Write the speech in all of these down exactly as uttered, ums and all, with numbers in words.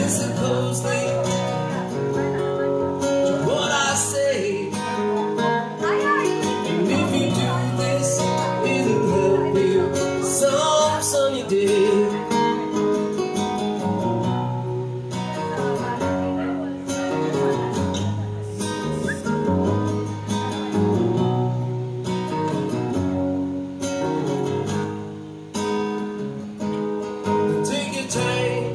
listen closely to what I say. And if you do this, it'll help you some sunny day. Take your time,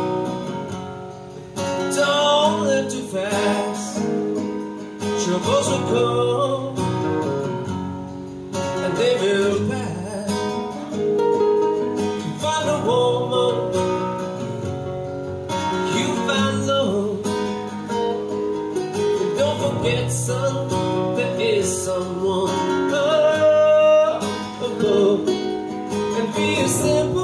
don't live too fast. Troubles will come and they will pass. You find a woman, you find love, and don't forget, son, there is someone up above. And be a simple